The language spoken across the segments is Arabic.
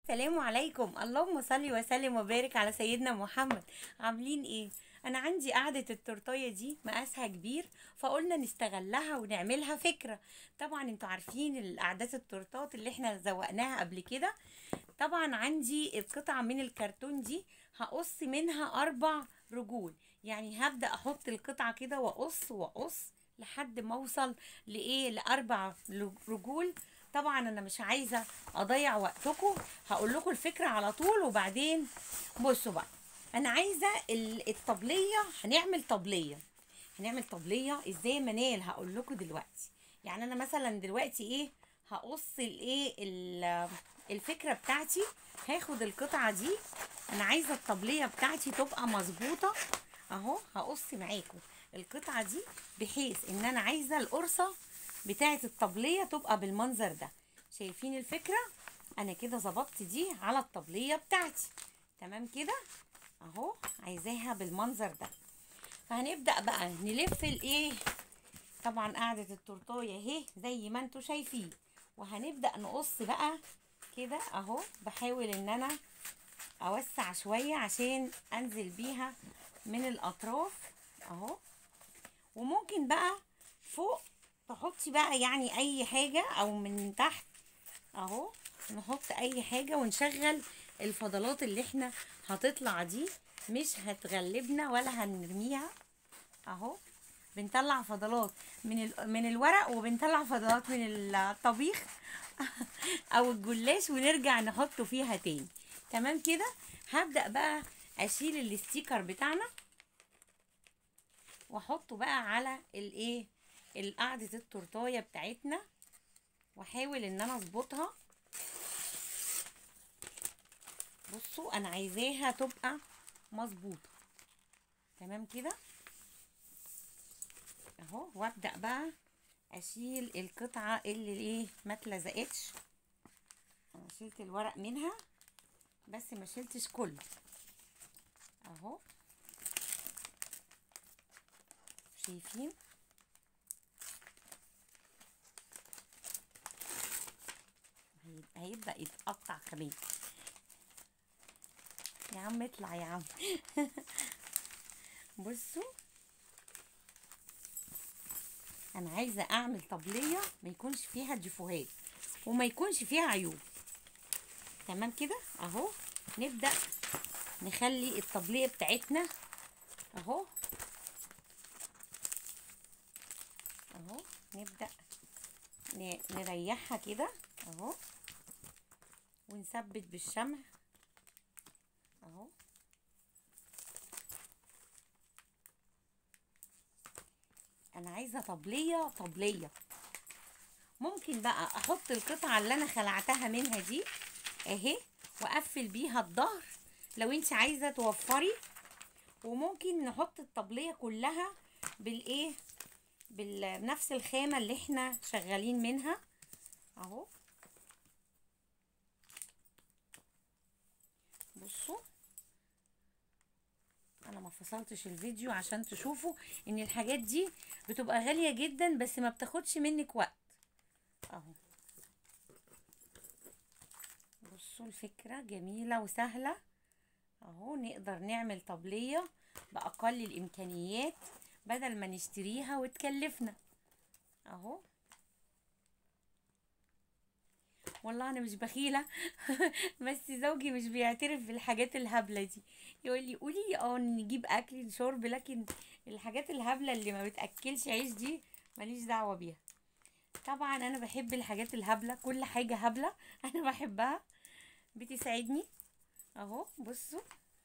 السلام عليكم. اللهم صل وسلم وبارك على سيدنا محمد. عاملين ايه؟ انا عندي قعدة التورتايه دي مقاسها كبير، فقلنا نستغلها ونعملها فكرة. طبعا انتوا عارفين القعدات التورتات اللي احنا زوقناها قبل كده. طبعا عندي القطعة من الكرتون دي هقص منها 4 رجول. يعني هبدأ احط القطعة كده واقص واقص لحد ما اوصل ل4 رجول. طبعا انا مش عايزة اضيع وقتكم، هقول لكم الفكرة على طول وبعدين بصوا بقى. انا عايزة الطبلية، هنعمل طبلية ازاي منال، هقول لكم دلوقتي. يعني انا مثلا دلوقتي ايه، هقص الفكرة بتاعتي. هاخد القطعة دي، انا عايزة الطبلية بتاعتي تبقى مظبوطة. اهو هقص معاكم القطعة دي بحيث ان انا عايزة القرصة بتاعت الطبلية تبقى بالمنظر ده. شايفين الفكرة؟ انا كده ظبطت دي على الطبلية بتاعتي. تمام كده اهو، عايزاها بالمنظر ده. فهنبدأ بقى نلف الايه. طبعا قاعدة التورتايه اهي زي ما انتوا شايفين، وهنبدأ نقص بقى كده اهو. بحاول ان انا اوسع شوية عشان انزل بيها من الاطراف اهو. وممكن بقى فوق تحطي بقى يعني اي حاجة، او من تحت اهو نحط اي حاجة ونشغل الفضلات اللي احنا هتطلع دي. مش هتغلبنا ولا هنرميها اهو. بنطلع فضلات من الورق، وبنطلع فضلات من الطبيخ او الجلاش ونرجع نحطه فيها تاني. تمام كده. هبدأ بقى اشيل الاستيكر بتاعنا واحطه بقى على الايه، القعدة التورتايه بتاعتنا، واحاول ان انا اظبطها. بصوا انا عايزاها تبقى مظبوطه. تمام كده اهو. وابدا بقى اشيل القطعه اللي ايه ما اتلزقتش. انا شلت الورق منها بس ما شلتش كله اهو. شايفين؟ هيبدا يتقطع كمان. يا عم اطلع يا عم. بصوا انا عايزه اعمل طبليه ما يكونش فيها ديفوهات وما يكونش فيها عيوب. تمام كده اهو. نبدا نخلي الطبليه بتاعتنا اهو اهو. نبدا نريحها كده اهو، ونثبت بالشمع اهو. انا عايزه طبليه. ممكن بقى احط القطعه اللي انا خلعتها منها دي اهي، واقفل بيها الظهر لو انت عايزه توفري. وممكن نحط الطبليه كلها بالايه، بنفس الخامه اللي احنا شغالين منها اهو. بصوا انا ما فصلتش الفيديو عشان تشوفوا ان الحاجات دي بتبقى غالية جدا بس ما بتاخدش منك وقت اهو. بصوا الفكرة جميلة وسهلة اهو. نقدر نعمل طبلية باقل الامكانيات بدل ما نشتريها وتكلفنا اهو. والله انا مش بخيلة. بس زوجي مش بيعترف بالحاجات الهبلة دي. يقول لي قولي نجيب اكل شرب، لكن الحاجات الهبلة اللي ما بتاكلش عيش دي ماليش دعوة بيها. طبعا انا بحب الحاجات الهبلة، كل حاجة هبلة انا بحبها، بتسعدني اهو. بصوا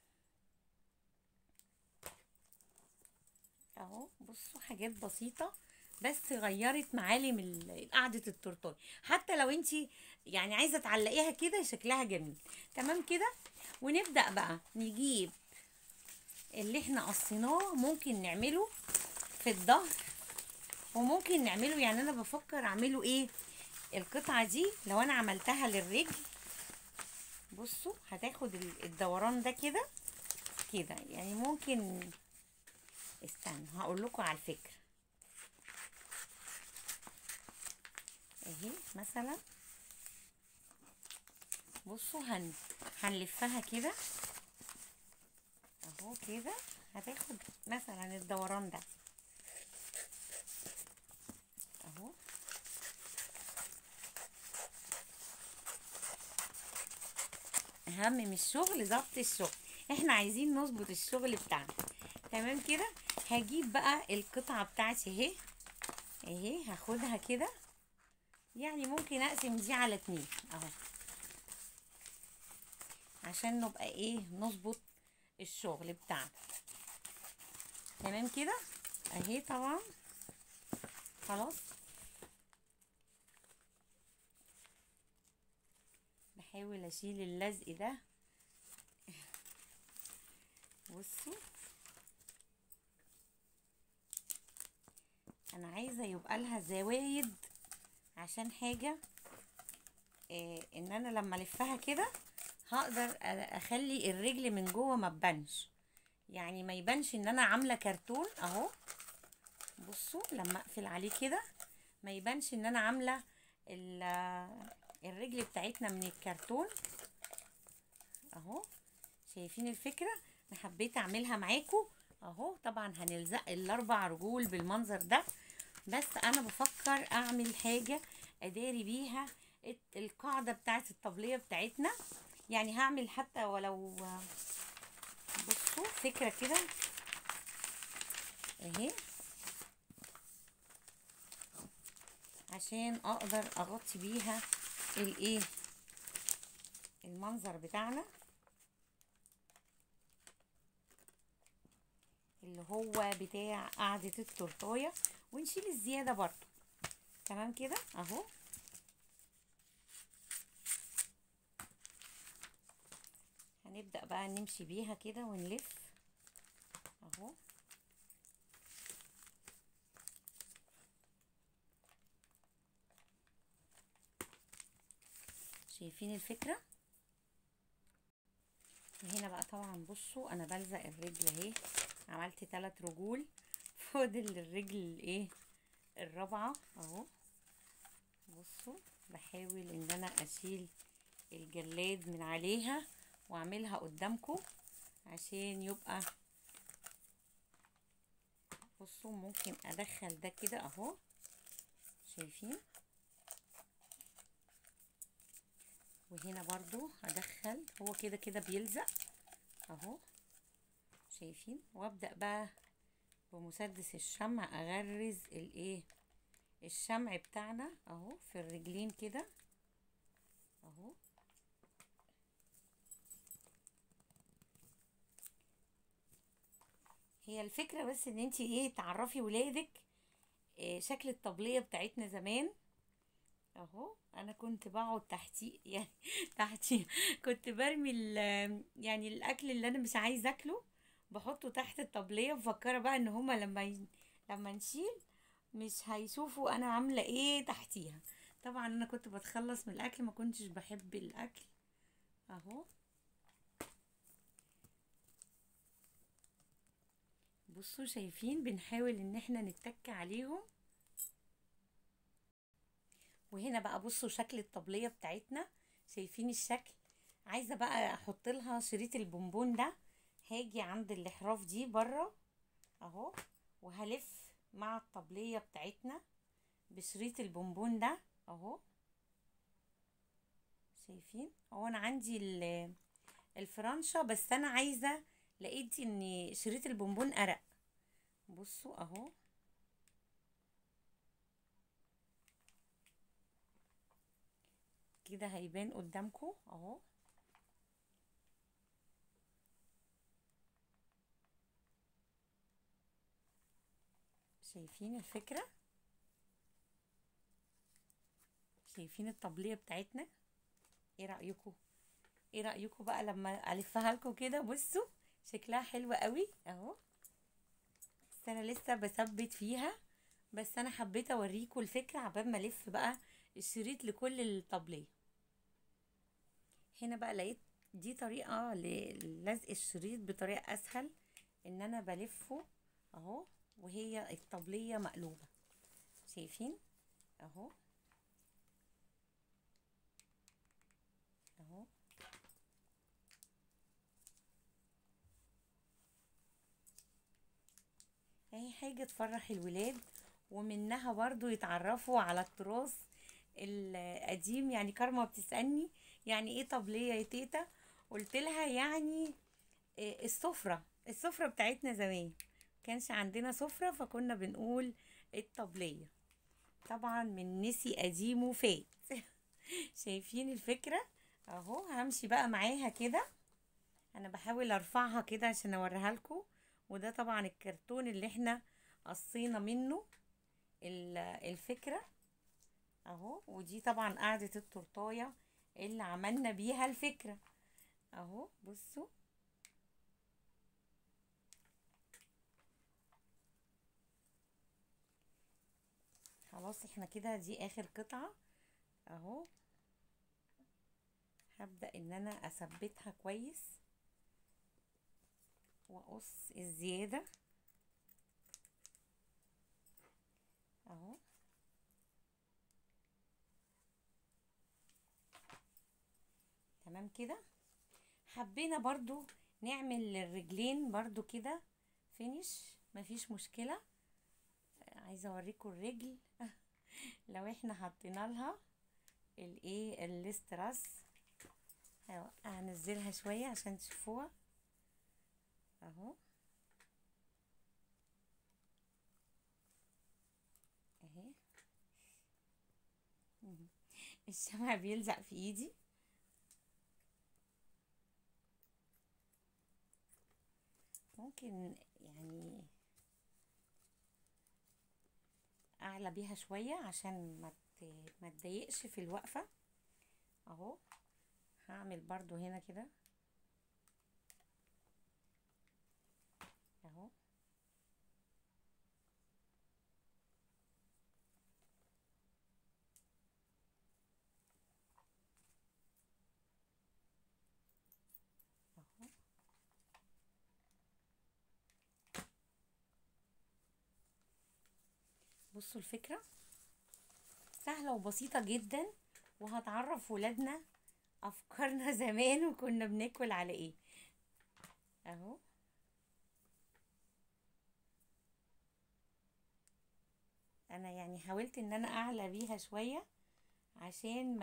اهو، بصوا حاجات بسيطة بس غيرت معالم قعدة التورتايه. حتى لو انتي يعني عايزة تعلقيها كده شكلها جميل. تمام كده. ونبدأ بقى نجيب اللي احنا قصيناه، ممكن نعمله في الظهر وممكن نعمله، يعني انا بفكر اعمله ايه، القطعة دي لو انا عملتها للرجل بصوا هتاخد الدوران ده كده كده. يعني ممكن استنى هقول لكم على الفكرة اهي. مثلا بصوا هنلفها كده اهو كده، هتاخد مثلا الدوران ده اهو. اهم من الشغل ضبط الشغل، احنا عايزين نظبط الشغل بتاعنا. تمام كده. هجيب بقى القطعة بتاعتي اهي، اهي هاخدها كده، يعني ممكن اقسم دي على 2 اهو، عشان نبقى ايه نظبط الشغل بتاعنا. تمام كده اهي. طبعا خلاص بحاول اشيل اللزق ده. بصوا انا عايزه يبقى لها زوايد، عشان حاجه ان انا لما الفها كده هقدر اخلي الرجل من جوه ما تبانش، يعني ما يبانش ان انا عامله كرتون اهو. بصوا لما اقفل عليه كده ما يبانش ان انا عامله الرجل بتاعتنا من الكرتون اهو. شايفين الفكره؟ انا حبيت اعملها معاكم اهو. طبعا هنلزق ال4 رجول بالمنظر ده، بس انا بفكر اعمل حاجه اداري بيها القاعده بتاعت الطبليه بتاعتنا، يعني هعمل حتى ولو بصوا فكره كده اهي، عشان اقدر اغطي بيها الايه المنظر بتاعنا اللي هو بتاع قاعدة التورتاية، ونشيل الزيادة برضو. تمام كده اهو. هنبدأ بقى نمشي بيها كده ونلف اهو. شايفين الفكرة؟ هنا بقى طبعا بصوا انا بلزق الرجل اهي، عملت 3 رجول، فاضل الرجل الايه الرابعة اهو. بصوا بحاول ان انا اشيل الجلاد من عليها واعملها قدامكم عشان يبقى بصوا ممكن ادخل ده كده اهو. شايفين؟ وهنا برضو هدخل، هو كده كده بيلزق اهو. شايفين؟ وابدأ بقى بمسدس الشمع اغرز الايه الشمع بتاعنا اهو في الرجلين كده اهو. هي الفكرة بس ان انتي ايه تعرفي ولادك إيه شكل الطبلية بتاعتنا زمان اهو. انا كنت بقعد تحتي يعني تحتي كنت برمي يعني الاكل اللي انا مش عايزه اكله بحطه تحت الطبليه، مفكره بقى ان هما لما نشيل مش هيشوفوا انا عامله ايه تحتيها. طبعا انا كنت بتخلص من الاكل، ما كنتش بحب الاكل اهو. بصوا شايفين؟ بنحاول ان احنا نتك عليهم. وهنا بقى بصوا شكل الطبلية بتاعتنا، شايفين الشكل؟ عايزة بقى احط لها شريط البونبون ده، هاجي عند الاحراف دي بره اهو، وهلف مع الطبلية بتاعتنا بشريط البونبون ده اهو. شايفين؟ هو انا عندي الفرنشة، بس انا عايزة لقيت ان شريط البونبون ارق. بصوا اهو كده هيبان قدامكم اهو. شايفين الفكرة؟ شايفين الطبلية بتاعتنا؟ ايه رأيكم؟ ايه رأيكم بقى لما الفها لكم كده؟ بصوا شكلها حلو قوي اهو، بس انا لسه بثبت فيها، بس انا حبيت اوريكم الفكرة عبال ما الف بقى الشريط لكل الطبلية. هنا بقى لقيت دي طريقة للزق الشريط بطريقة اسهل، ان انا بلفه اهو وهي الطبلية مقلوبة. شايفين اهو اهو. حاجة تفرح الولاد، ومنها برضو يتعرفوا على التراث القديم. يعني كارما بتسألني يعني ايه طبلية يا تيتا؟ قلت لها يعني السفرة بتاعتنا زمان كانش عندنا سفرة، فكنا بنقول الطبلية. طبعا من نسي قديم وفات. شايفين الفكرة؟ اهو همشي بقى معاها كده. انا بحاول ارفعها كده عشان اوريها لكم. وده طبعا الكرتون اللي احنا قصينا منه الفكرة اهو. ودي طبعا قاعدة التورتاية اللي عملنا بيها الفكرة اهو. بصوا خلاص احنا كده دي اخر قطعة اهو. هبدأ ان انا اثبتها كويس واقص الزيادة اهو. تمام كده. حبينا برضو نعمل الرجلين برضو كده فينيش، مفيش مشكلة. عايزة اوريكم الرجل. لو احنا حطينا لها الايه الاستراس، هنزلها شوية عشان تشوفوها اهو. اهي الشمع بيلزق في ايدي. ممكن يعني اعلى بيها شوية عشان ما تضايقش في الوقفة اهو. هعمل برضو هنا كده اهو. اهو بصوا الفكرة سهلة وبسيطة جدا، وهتعرف ولادنا افكارنا زمان وكنا بناكل على ايه اهو. انا يعني حاولت ان انا اعلى بيها شوية عشان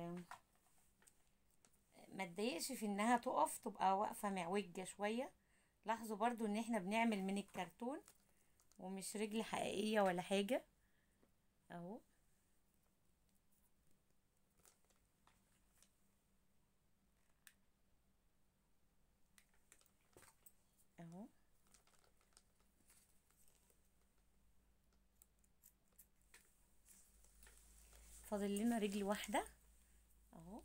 ما تضايقش في انها تقف، تبقى واقفة معوجة شوية. لاحظوا برضو ان احنا بنعمل من الكرتون ومش رجل حقيقية ولا حاجة اهو. اهو فاضل لنا رجل واحدة اهو.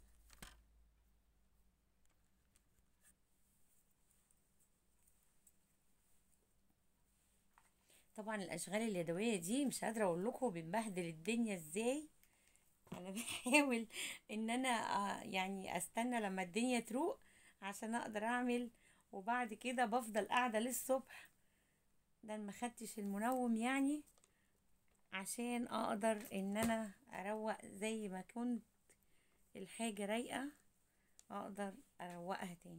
طبعا الاشغال اليدويه دي مش قادره اقول لكم بنبهدل الدنيا ازاي. انا بحاول ان انا يعني استنى لما الدنيا تروق عشان اقدر اعمل، وبعد كده بفضل قاعده للصبح. ده ما خدتش المنوم يعني عشان اقدر ان انا اروق زي ما كنت الحاجه رايقه، اقدر اروقها تاني.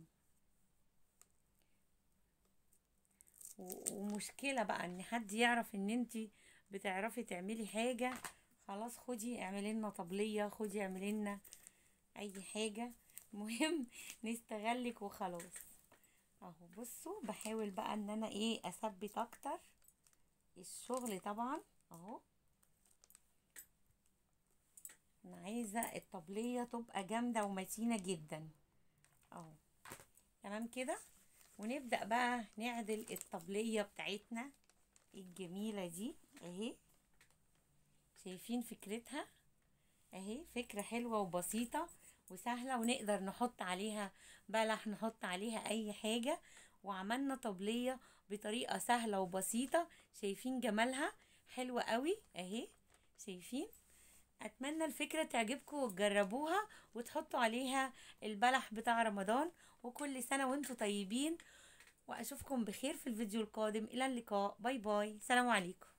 ومشكلة بقى ان حد يعرف ان انتي بتعرفي تعملي حاجة. خلاص خدي اعملي لنا طبلية، خدي اعملي لنا اي حاجة، مهم نستغلك وخلاص اهو. بصوا بحاول بقى ان انا ايه اثبت اكتر الشغل طبعا اهو. انا عايزة الطبلية تبقى جامدة ومتينة جدا اهو. تمام كده. ونبدأ بقى نعدل الطبلية بتاعتنا الجميلة دي اهي. شايفين فكرتها اهي؟ فكرة حلوة وبسيطة وسهلة، ونقدر نحط عليها بلح، نحط عليها اي حاجة. وعملنا طبلية بطريقة سهلة وبسيطة. شايفين جمالها؟ حلوة قوي اهي. شايفين؟ اتمنى الفكرة تعجبكم وتجربوها وتحطوا عليها البلح بتاع رمضان. وكل سنة وانتم طيبين، واشوفكم بخير في الفيديو القادم. الى اللقاء، باي باي، سلام عليكم.